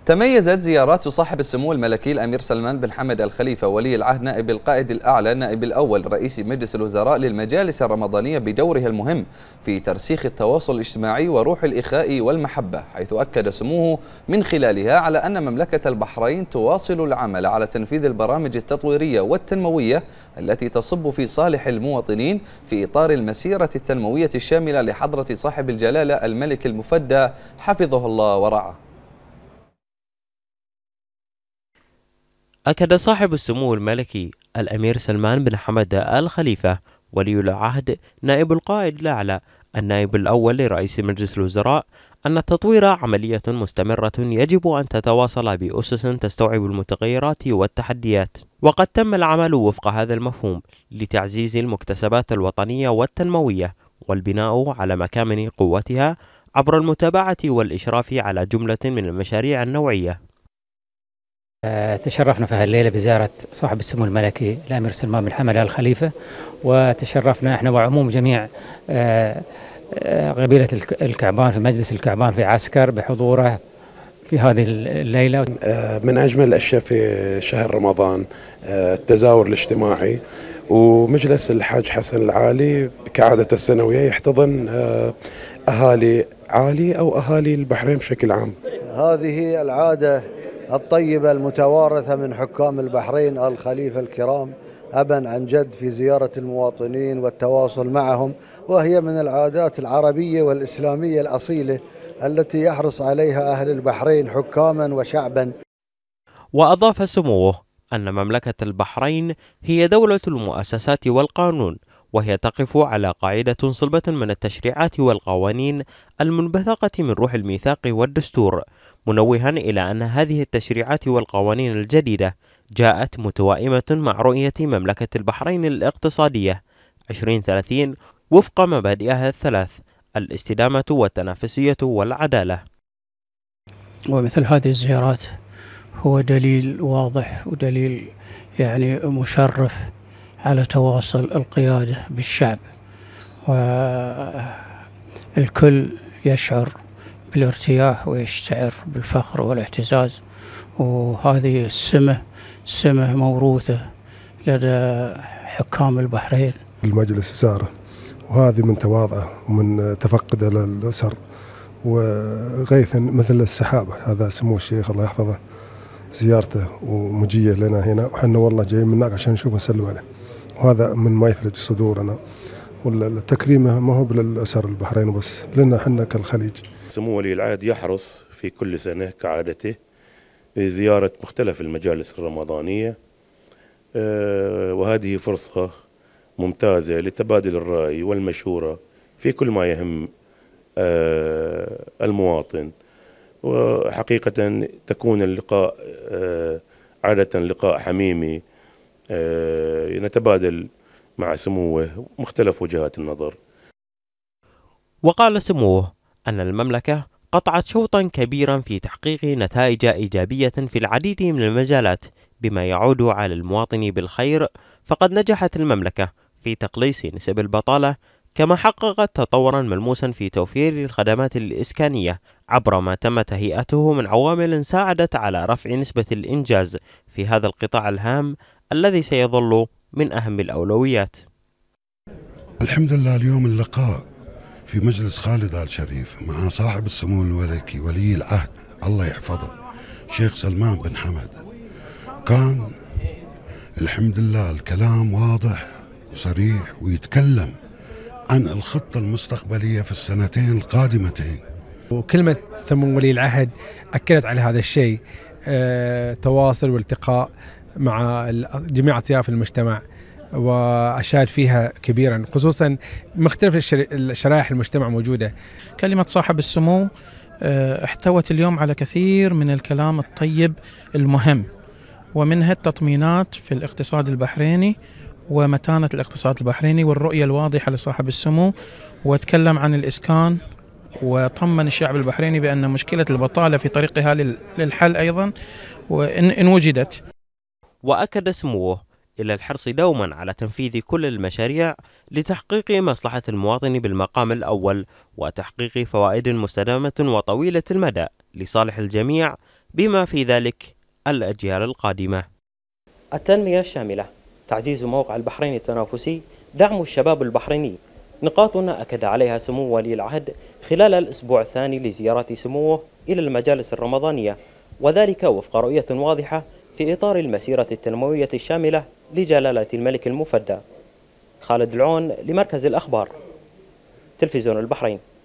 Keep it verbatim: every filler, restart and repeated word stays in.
تميزت زيارات صاحب السمو الملكي الأمير سلمان بن حمد الخليفة ولي العهد نائب القائد الأعلى نائب الأول رئيس مجلس الوزراء للمجالس الرمضانية بدورها المهم في ترسيخ التواصل الاجتماعي وروح الإخاء والمحبة، حيث أكد سموه من خلالها على أن مملكة البحرين تواصل العمل على تنفيذ البرامج التطويرية والتنموية التي تصب في صالح المواطنين في إطار المسيرة التنموية الشاملة لحضرة صاحب الجلالة الملك المفدى حفظه الله ورعاه. أكد صاحب السمو الملكي الأمير سلمان بن حمد الخليفة ولي العهد نائب القائد الأعلى النائب الأول لرئيس مجلس الوزراء أن التطوير عملية مستمرة يجب أن تتواصل بأسس تستوعب المتغيرات والتحديات، وقد تم العمل وفق هذا المفهوم لتعزيز المكتسبات الوطنية والتنموية والبناء على مكامن قوتها عبر المتابعة والإشراف على جملة من المشاريع النوعية. تشرفنا في هالليلة بزيارة صاحب السمو الملكي الأمير سلمان بن حمد الخليفة، وتشرفنا احنا وعموم جميع قبيلة الكعبان في مجلس الكعبان في عسكر بحضوره في هذه الليلة. من أجمل الأشياء في شهر رمضان التزاور الاجتماعي، ومجلس الحاج حسن العالي كعادة السنوية يحتضن أهالي عالي أو أهالي البحرين بشكل عام. هذه العادة الطيبة المتوارثة من حكام البحرين الخليفة الكرام أبا عن جد في زيارة المواطنين والتواصل معهم، وهي من العادات العربية والإسلامية الأصيلة التي يحرص عليها أهل البحرين حكاما وشعبا. وأضاف سموه أن مملكة البحرين هي دولة المؤسسات والقانون، وهي تقف على قاعدة صلبة من التشريعات والقوانين المنبثقة من روح الميثاق والدستور، منوها إلى أن هذه التشريعات والقوانين الجديدة جاءت متوائمة مع رؤية مملكة البحرين الاقتصادية عشرين ثلاثين وفق مبادئها الثلاث: الاستدامة والتنافسية والعدالة. ومثل هذه الزيارات هو دليل واضح ودليل يعني مشرف على تواصل القيادة بالشعب، والكل يشعر بالارتياح ويشعر بالفخر والاعتزاز، وهذه السمة سمة موروثة لدى حكام البحرين. المجلس زاره، وهذه من تواضعه ومن تفقده للأسر وغيثا مثل السحابة. هذا سمو الشيخ الله يحفظه زيارته ومجيه لنا هنا، وحنا والله جايين من هناك عشان نشوف ونسلم عليه، وهذا من ما يفرج صدورنا. والتكريمه ما هو بالأسر البحرين بس، لنا حنا كالخليج. سمو ولي العهد يحرص في كل سنة كعادته بزيارة مختلف المجالس الرمضانية، وهذه فرصة ممتازة لتبادل الرأي والمشورة في كل ما يهم المواطن. وحقيقة تكون اللقاء عادة لقاء حميمي نتبادل مع سموه مختلف وجهات النظر. وقال سموه أن المملكة قطعت شوطا كبيرا في تحقيق نتائج إيجابية في العديد من المجالات بما يعود على المواطن بالخير، فقد نجحت المملكة في تقليص نسب البطالة، كما حققت تطورا ملموسا في توفير الخدمات الإسكانية عبر ما تم تهيئته من عوامل ساعدت على رفع نسبة الإنجاز في هذا القطاع الهام الذي سيظل من أهم الأولويات. الحمد لله اليوم اللقاء في مجلس خالد آل شريف مع صاحب السمو الملكي ولي العهد الله يحفظه شيخ سلمان بن حمد، كان الحمد لله الكلام واضح وصريح، ويتكلم عن الخطة المستقبلية في السنتين القادمتين. وكلمة سمو ولي العهد أكدت على هذا الشيء، أه تواصل والتقاء مع جميع أطياف المجتمع، وأشاد فيها كبيرا، خصوصا مختلف الشرائح المجتمع موجودة. كلمة صاحب السمو احتوت اليوم على كثير من الكلام الطيب المهم، ومنها التطمينات في الاقتصاد البحريني ومتانة الاقتصاد البحريني والرؤية الواضحة لصاحب السمو، وتكلم عن الإسكان وطمن الشعب البحريني بأن مشكلة البطالة في طريقها للحل أيضا وإن وجدت. وأكد سموه إلى الحرص دوما على تنفيذ كل المشاريع لتحقيق مصلحة المواطن بالمقام الأول، وتحقيق فوائد مستدامة وطويلة المدى لصالح الجميع بما في ذلك الأجيال القادمة. التنمية الشاملة، تعزيز موقع البحرين التنافسي، دعم الشباب البحريني، نقاط أكد عليها سمو ولي العهد خلال الأسبوع الثاني لزيارة سموه إلى المجالس الرمضانية، وذلك وفق رؤية واضحة في إطار المسيرة التنموية الشاملة لجلالة الملك المفدى. خالد العون لمركز الأخبار، تلفزيون البحرين.